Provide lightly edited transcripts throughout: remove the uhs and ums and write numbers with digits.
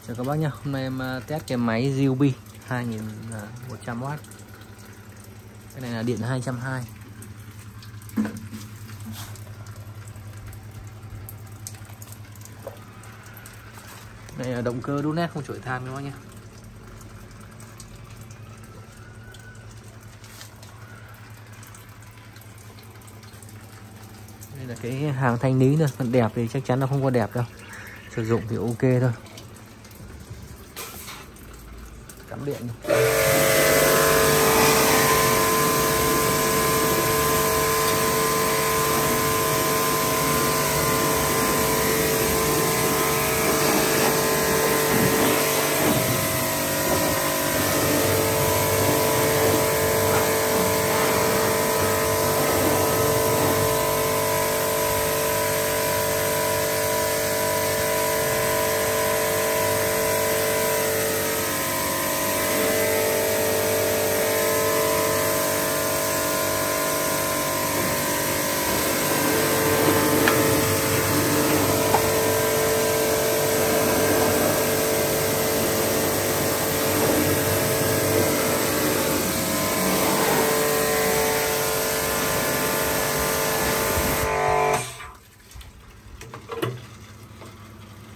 Chào các bác nhá. Hôm nay em test cái máy Ryobi 2100W. Cái này là điện 220. Đây là động cơ đun nét không chổi than các bác nhá. Đây là cái hàng thanh lý nữa, còn đẹp thì chắc chắn là không có đẹp đâu. Sử dụng thì ok thôi. Cắm điện này.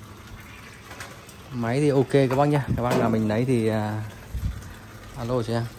Máy thì ok các bác nhá. Các bác nào mình lấy thì alo cho em.